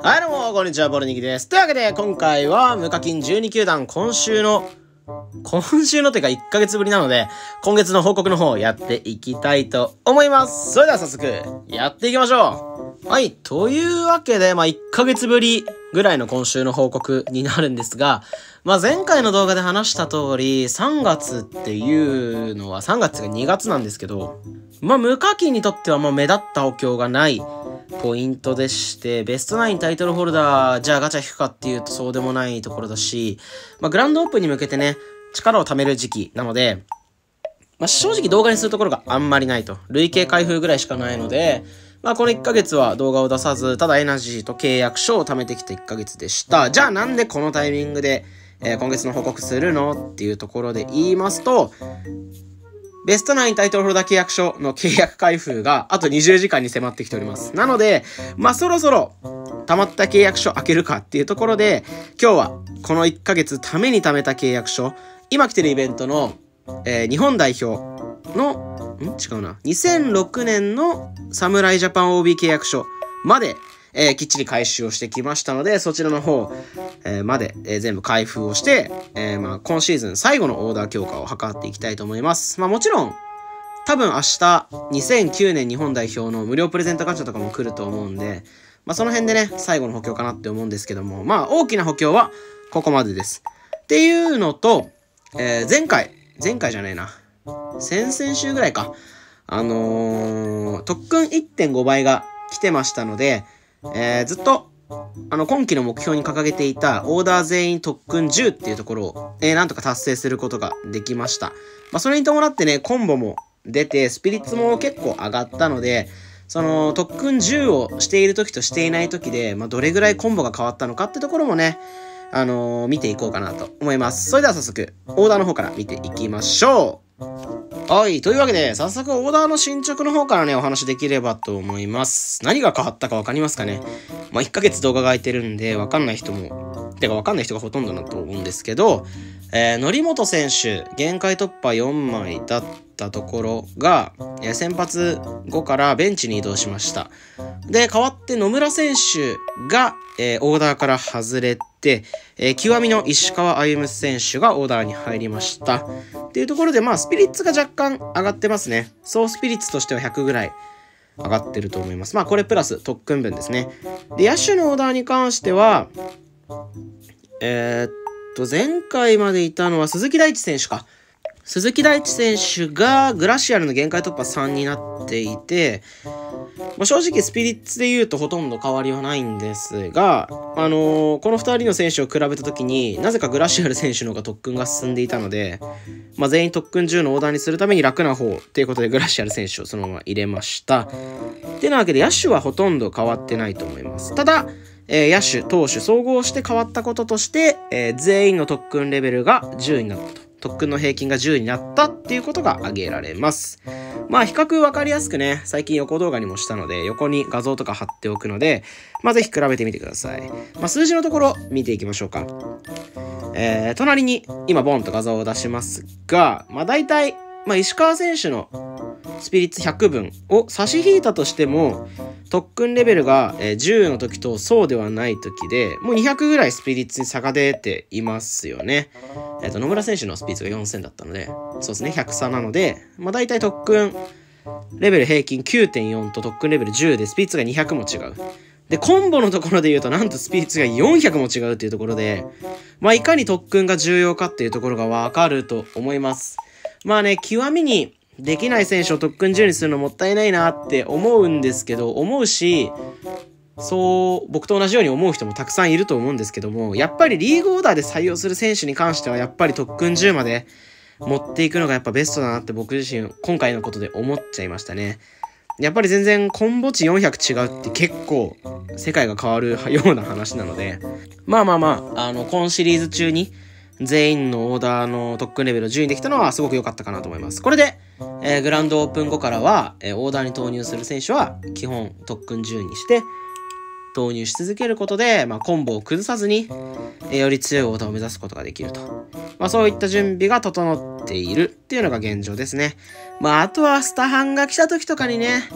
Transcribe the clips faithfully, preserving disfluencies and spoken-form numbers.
はい、どうも、こんにちは、ボルニキです。というわけで、今回は、無課金じゅうに球団、今週の、今週のというかいっかげつぶりなので、今月の報告の方をやっていきたいと思います。それでは早速、やっていきましょう。はい、というわけで、まあ、いっかげつぶりぐらいの今週の報告になるんですが、まあ、前回の動画で話した通り、さんがつっていうのは、さんがつがにがつなんですけど、まあ、無課金にとっては、まあ、目立った補強がないポイントでして、ベストナインタイトルホルダー、じゃあガチャ引くかっていうとそうでもないところだし、まあ、グランドオープンに向けてね、力を貯める時期なので、まあ、正直動画にするところがあんまりないと。累計開封ぐらいしかないので、まあ、このいっかげつは動画を出さず、ただエナジーと契約書を貯めてきたいっかげつでした。じゃあなんでこのタイミングで、えー、今月の報告するのっていうところで言いますと、ベストナインタイトルホルダー契約書の契約開封があとにじゅうじかんに迫ってきております。なので、まあ、そろそろ溜まった契約書開けるかっていうところで、今日はこのいっかげつために貯めた契約書、今来てるイベントの、えー、日本代表の、ん違うな。にせんろくねんの侍ジャパン オービー 契約書まで、えー、きっちり回収をしてきましたので、そちらの方、えー、まで、えー、全部開封をして、えー、まあ、今シーズン最後のオーダー強化を図っていきたいと思います。まあ、もちろん、多分明日、にせんきゅうねん日本代表の無料プレゼントガチャとかも来ると思うんで、まあ、その辺でね、最後の補強かなって思うんですけども、まあ、大きな補強はここまでです。っていうのと、えー、前回、前回じゃないな。先々週ぐらいか。あのー、特訓 いってんご 倍が来てましたので、えー、ずっと、あの、今期の目標に掲げていたオーダー全員特訓じゅうっていうところを、えー、なんとか達成することができました。まあ、それに伴ってね、コンボも出て、スピリッツも結構上がったので、その、特訓じゅうをしている時としていない時で、まあ、どれぐらいコンボが変わったのかってところもね、あのー、見ていこうかなと思います。それでは早速、オーダーの方から見ていきましょう。はい。というわけで、早速オーダーの進捗の方からね、お話できればと思います。何が変わったかわかりますかね？まあ、いっかげつ動画が空いてるんで、わかんない人も、てかわかんない人がほとんどだと思うんですけど、えー、則本選手、限界突破よんまいだったところが、えー、先発後からベンチに移動しました。で、代わって野村選手が、えー、オーダーから外れて、えー、極みの石川歩夢選手がオーダーに入りました。っていうところで、まあ、スピリッツが若干上がってますね。総スピリッツとしてはひゃくぐらい上がってると思います。まあ、これプラス特訓分ですね。で、野手のオーダーに関しては、えー、っと、前回までいたのは鈴木大地選手か。鈴木大地選手がグラシアルの限界突破さんになっていて、まあ、正直スピリッツで言うとほとんど変わりはないんですが、あのー、このふたりの選手を比べたときになぜかグラシアル選手の方が特訓が進んでいたので、まあ、全員特訓じゅうのオーダーにするために楽な方ということでグラシアル選手をそのまま入れました。ってなわけで野手はほとんど変わってないと思います。ただ、えー、野手、投手総合して変わったこととして、えー、全員の特訓レベルがじゅうになったと。特訓の平均がじゅうになったっていうことが挙げられます。まあ比較わかりやすくね、最近横動画にもしたので、横に画像とか貼っておくので、まあぜひ比べてみてください。まあ数字のところ見ていきましょうか。えー、隣に今ボンと画像を出しますが、まあ大体、まあ石川選手のスピリッツひゃくぶんを差し引いたとしても、特訓レベルがじゅうの時とそうではない時で、もうにひゃくぐらいスピリッツに差が出ていますよね。えっと、野村選手のスピリッツがよんせんだったので、そうですね、ひゃく差なので、まあ大体特訓レベル平均 きゅうてんよん と特訓レベルじゅうでスピリッツがにひゃくも違う。で、コンボのところで言うと、なんとスピリッツがよんひゃくも違うっていうところで、まあいかに特訓が重要かっていうところがわかると思います。まあね、極みに、できない選手を特訓じゅうにするのもったいないなって思うんですけど、思うし、そう、僕と同じように思う人もたくさんいると思うんですけども、やっぱりリーグオーダーで採用する選手に関しては、やっぱり特訓じゅうまで持っていくのがやっぱベストだなって僕自身、今回のことで思っちゃいましたね。やっぱり全然コンボ値よんひゃく違うって結構世界が変わるような話なので、まあまあまあ、あの、今シリーズ中に、全員のオーダーの特訓レベルをじゅうにできたのはすごく良かったかなと思います。これで、えー、グランドオープン後からは、えー、オーダーに投入する選手は基本特訓じゅうにして投入し続けることで、まあ、コンボを崩さずに、えー、より強いオーダーを目指すことができると。まあ、そういった準備が整っているっていうのが現状ですね。まあ、あとはスタハンが来た時とかにね、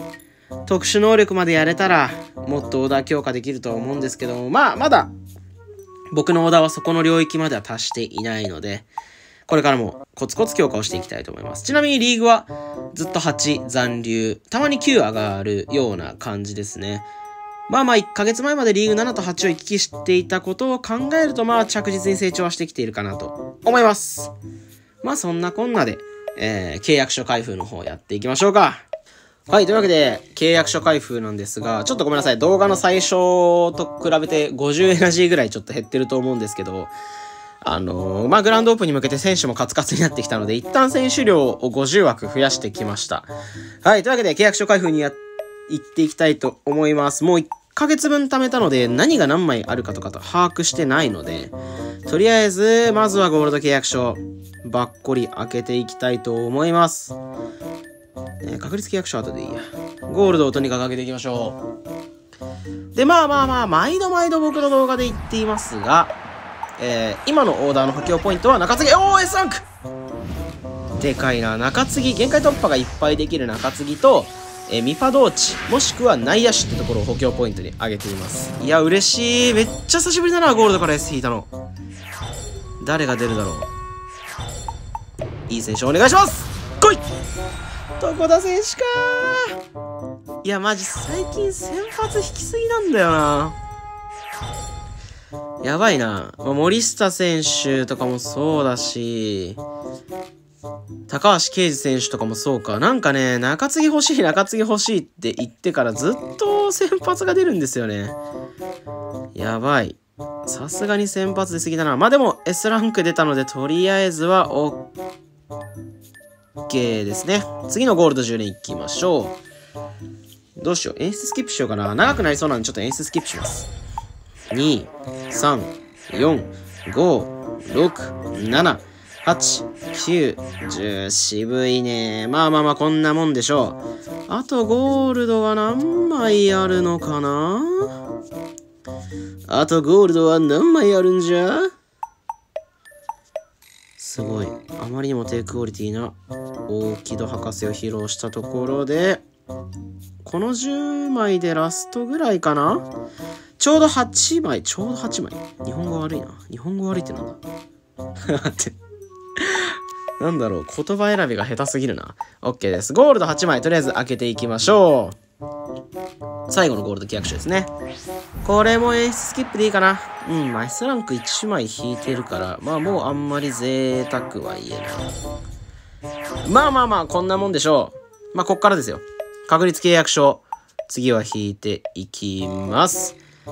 特殊能力までやれたら、もっとオーダー強化できるとは思うんですけども、まあ、まだ、僕のオーダーはそこの領域までは達していないので、これからもコツコツ強化をしていきたいと思います。ちなみにリーグはずっとはち残留、たまにきゅう上がるような感じですね。まあまあいっかげつまえまでリーグななとはちを行き来していたことを考えると、まあ着実に成長はしてきているかなと思います。まあそんなこんなで、えー、契約書開封の方やっていきましょうか。はい、というわけで契約書開封なんですが、ちょっとごめんなさい。動画の最初と比べてごじゅうエナジーぐらいちょっと減ってると思うんですけど、あのー、まあ、グランドオープンに向けて選手もカツカツになってきたので、一旦選手量をごじゅうわく増やしてきました。はい、というわけで契約書開封にや、行っていきたいと思います。もういっかげつぶん貯めたので、何が何枚あるかとかと把握してないので、とりあえず、まずはゴールド契約書、ばっこり開けていきたいと思います。ね、確率契約書後でいいや。ゴールドをとにかく開けていきましょう。で、まあまあまあ、毎度毎度僕の動画で言っていますが、えー、今のオーダーの補強ポイントは中継ぎ、おー S ランクでかいな。中継ぎ、限界突破がいっぱいできる中継ぎと、えー、ミファ同地、もしくは内野手ってところを補強ポイントに上げています。いや、嬉しい。めっちゃ久しぶりだな、ゴールドから S 引いたの。誰が出るだろう。いい選手お願いします。来い床田選手か。いや、マジ最近先発引きすぎなんだよな。やばいな。まあ、森下選手とかもそうだし、高橋奎二選手とかもそうか。なんかね、中継ぎ欲しい、中継ぎ欲しいって言ってからずっと先発が出るんですよね。やばい。さすがに先発出過ぎだな。まあでも S ランク出たので、とりあえずは OK ですね。次のゴールドじゅう連いきましょう。どうしよう。演出スキップしようかな。長くなりそうなんでちょっと演出スキップします。に、さん、よん、ご、ろく、なな、はち、きゅう、じゅう。渋いね。まあまあまあこんなもんでしょう。あとゴールドは何枚あるのかな。あとゴールドは何枚あるんじゃ。すごい。あまりにも低クオリティな大木戸博士を披露したところで、このじゅうまいでラストぐらいかな。ちょうどはちまい、ちょうどはちまい。日本語悪いな。日本語悪いってなんだ待って。なんだろう、言葉選びが下手すぎるな。OK です。ゴールドはちまい、とりあえず開けていきましょう。最後のゴールド契約書ですね。これも演出スキップでいいかな。うん、まあ S ランクいちまい引いてるから、まあもうあんまり贅沢は言えない。まあまあまあ、こんなもんでしょう。まあこっからですよ。確率契約書。次は引いていきます。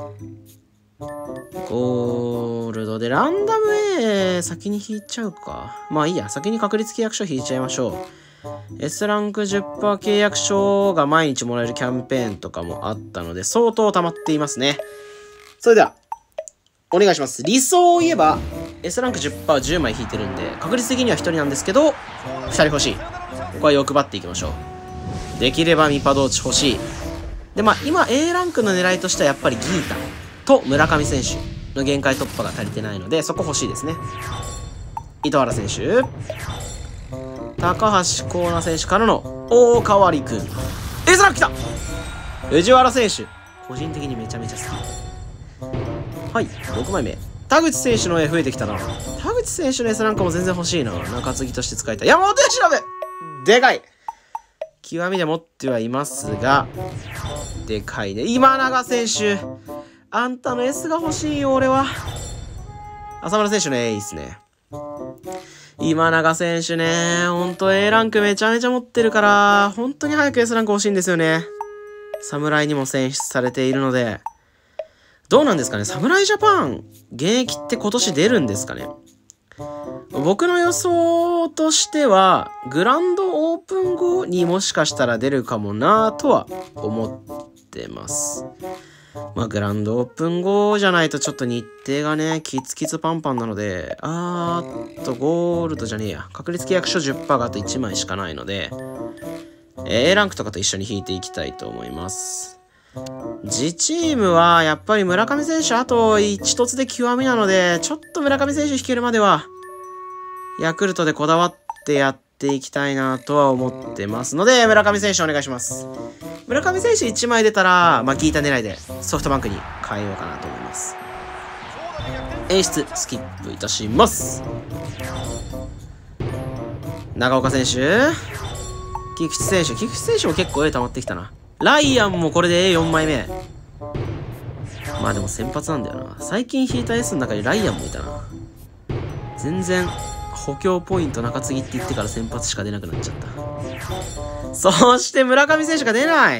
ゴールドでランダム A 先に引いちゃうか。まあいいや、先に確率契約書引いちゃいましょう。S ランク じゅっパーセント 契約書が毎日もらえるキャンペーンとかもあったので相当溜まっていますね。それではお願いします。理想を言えば S ランク じゅっパーセントじゅう 枚引いてるんで確率的にはひとりなんですけどふたり欲しい。ここは欲張っていきましょう。できればミパ同地欲しい。でまあ今 A ランクの狙いとしてはやっぱりギータと村上選手の限界突破が足りてないのでそこ欲しいですね。糸原選手、高橋光成選手からの大川里くん、エスランク来た。藤原選手個人的にめちゃめちゃ好き。はい、ろくまいめ。田口選手の絵増えてきたな。田口選手の S ランクも全然欲しいな。中継ぎとして使いたい。山本由伸でかい。極みで持ってはいますがでかいね。今永選手、あんたの S が欲しいよ俺は。浅村選手の A いいっすね。今永選手ね、ほんと A ランクめちゃめちゃ持ってるから、本当に早く S ランク欲しいんですよね。侍にも選出されているので。どうなんですかね、侍ジャパン、現役って今年出るんですかね。僕の予想としては、グランドオープン後にもしかしたら出るかもなぁとは思ってます。まあ、グランドオープン後じゃないとちょっと日程がね、キツキツパンパンなので、あーっと、ゴールドじゃねえや。確率契約書 じゅっパーセント があといちまいしかないので、A ランクとかと一緒に引いていきたいと思います。自チームはやっぱり村上選手あと一つで極みなので、ちょっと村上選手引けるまでは、ヤクルトでこだわってやっっていきたいなとは思ってますので、村上選手お願いします。村上選手いちまい出たら、まあ、ギータ狙いでソフトバンクに変えようかなと思います。演出スキップいたします。長岡選手、菊池選手、菊池選手も結構 A 溜まってきたな。ライアンもこれで エーよん 枚目。まあでも先発なんだよな。最近引いた S の中にライアンもいたな。全然補強ポイント中継ぎって言ってから先発しか出なくなっちゃった。そして村上選手が出ない。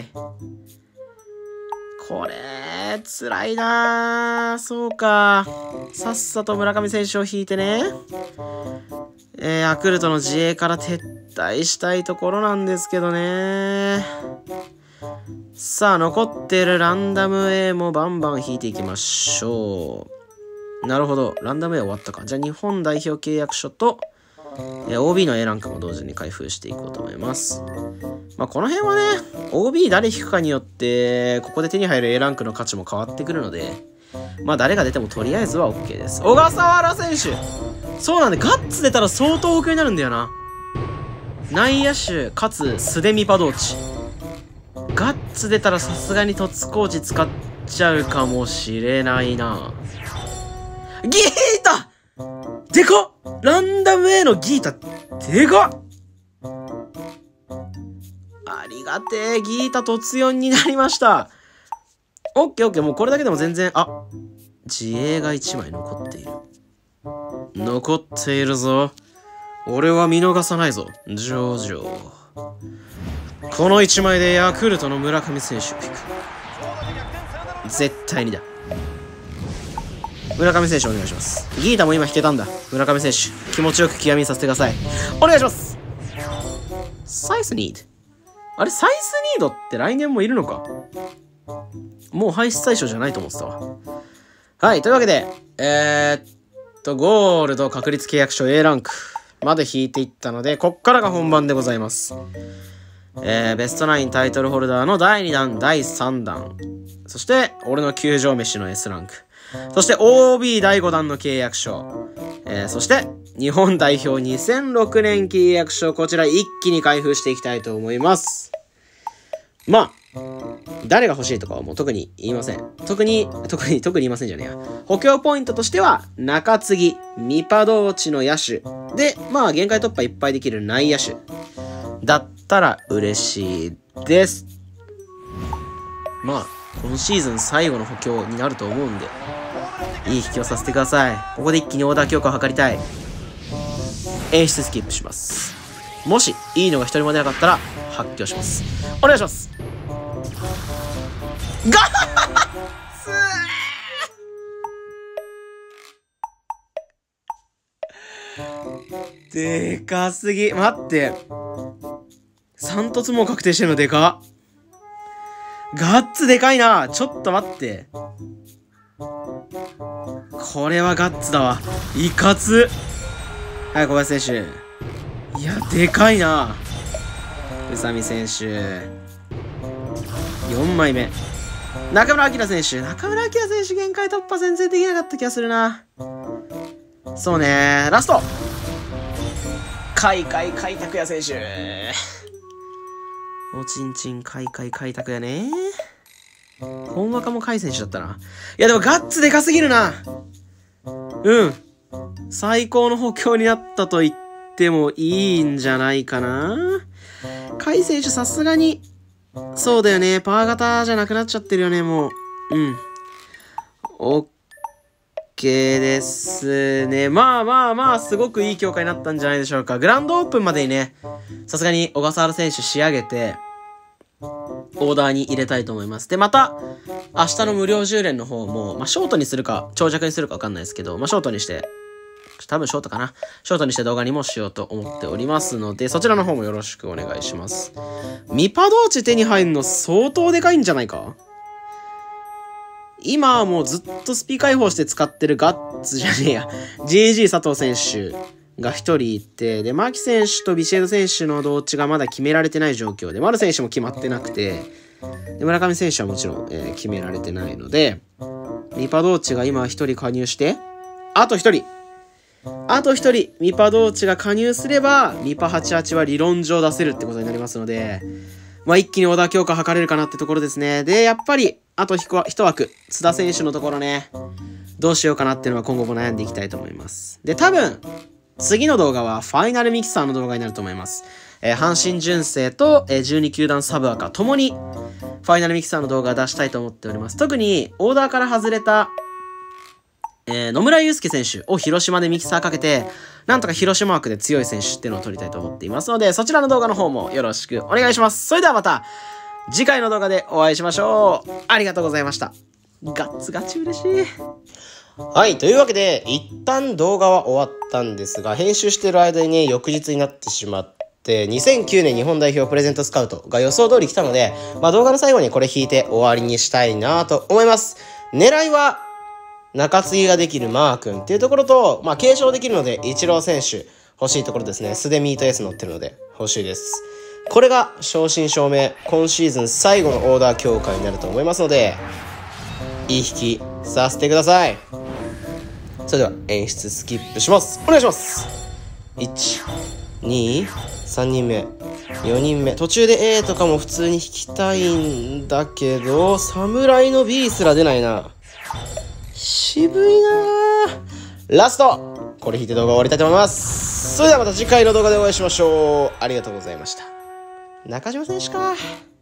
これ辛いな。そうか、さっさと村上選手を引いてね、えー、ヤクルトの自衛から撤退したいところなんですけどね。さあ残ってるランダム A もバンバン引いていきましょう。なるほど、ランダム A 終わったか。じゃあ日本代表契約書と、えー、オービー の A ランクも同時に開封していこうと思います。まあこの辺はね、オービー 誰引くかによってここで手に入る A ランクの価値も変わってくるので、まあ誰が出てもとりあえずは OK です。小笠原選手、そうなんで、ガッツ出たら相当奥になるんだよな。内野手かつ素手ミパドーチ。ガッツ出たらさすがに凸コーチ使っちゃうかもしれないな。ギータでかっ、ランダム A のギータでかっ、ありがてえ。ギータ突よんになりました。オッケーオッケー、もうこれだけでも全然、あ、自衛がいちまい残っている。残っているぞ。俺は見逃さないぞ、ジョージョ。このいちまいでヤクルトの村上選手を引く。絶対にだ。村上選手お願いします。ギータも今引けたんだ。村上選手、気持ちよく極みさせてください。お願いします。サイスニード。あれ、サイスニードって来年もいるのか。もう排出対象じゃないと思ってたわ。はい、というわけで、えー、っと、ゴールド確率契約書 A ランクまで引いていったので、こっからが本番でございます。えー、ベストナインタイトルホルダーのだいにだん、だいさんだん。そして、俺の球場飯の S ランク。そして、オービー だいごだんの契約書。えー、そして、日本代表にせんろくねん契約書。こちら一気に開封していきたいと思います。まあ、誰が欲しいとかはもう特に言いません。特に、特に、特に言いませんじゃねえや。補強ポイントとしては、中継ぎ、ミパドーチの野手。で、まあ、限界突破いっぱいできる内野手。だったら嬉しいです。まあ、今シーズン最後の補強になると思うんで、いい引きをさせてください。ここで一気にオーダー強化を図りたい。演出スキップします。もし、いいのが一人も出なかったら、発狂します。お願いします。ガッツでかすぎ。待って。三突も確定してるのでかっ。ガッツでかいな。ちょっと待って。これはガッツだわ。いかつ。はい、小林選手。いや、でかいな。宇佐美選手。よんまいめ。中村晃選手。中村晃選手限界突破全然できなかった気がするな。そうね。ラスト。開開開拓也選手。おちんちん開開開拓也ね。ほんわかも開選手だったな。いやでもガッツでかすぎるな。うん。最高の補強になったと言ってもいいんじゃないかな。開選手さすがに、そうだよね。パワー型じゃなくなっちゃってるよね、もう。うん。オッケーですね。まあまあまあ、すごくいい強化になったんじゃないでしょうか。グランドオープンまでにね、さすがに小笠原選手仕上げて、オーダーに入れたいと思います。で、また、明日の無料じゅう連の方も、まあ、ショートにするか、長尺にするかわかんないですけど、まあ、ショートにして、多分ショートかな。ショートにして動画にもしようと思っておりますので、そちらの方もよろしくお願いします。ミパドーチ手に入るの相当でかいんじゃないか？今はもうずっとスピ開放して使ってるガッツじゃねえや。ジェージー 佐藤選手が一人いて、で、牧選手とビシエド選手の同値がまだ決められてない状況で、丸選手も決まってなくて、で、村上選手はもちろん、えー、決められてないので、ミパドーチが今一人加入して、あと一人。 あと一人、ミパ同地が加入すれば、ミパはちじゅうはちは理論上出せるってことになりますので、まあ一気にオーダー強化図れるかなってところですね。で、やっぱり、あと一枠、津田選手のところね、どうしようかなっていうのは今後も悩んでいきたいと思います。で、多分、次の動画はファイナルミキサーの動画になると思います。えー、阪神純正と、えー、じゅうに球団サブアカともにファイナルミキサーの動画を出したいと思っております。特にオーダーから外れた、えー、野村祐介選手を広島でミキサーかけて、なんとか広島枠で強い選手っていうのを撮りたいと思っていますので、そちらの動画の方もよろしくお願いします。それではまた次回の動画でお会いしましょう。ありがとうございました。ガッツガチ嬉しい。はい。というわけで、一旦動画は終わったんですが、編集してる間にね、翌日になってしまって、にせんきゅうねん日本代表プレゼントスカウトが予想通り来たので、まあ動画の最後にこれ引いて終わりにしたいなと思います。狙いは、中継ぎができるマー君っていうところと、まあ継承できるので、イチロー選手欲しいところですね。素でミートエース乗ってるので欲しいです。これが正真正銘、今シーズン最後のオーダー強化になると思いますので、いい引きさせてください。それでは演出スキップします。お願いします。いち、に、さんにんめ、よにんめ。途中で A とかも普通に引きたいんだけど、侍の B すら出ないな。渋いなぁ。ラストこれ引いて動画終わりたいと思います。それではまた次回の動画でお会いしましょう。ありがとうございました。中島選手か。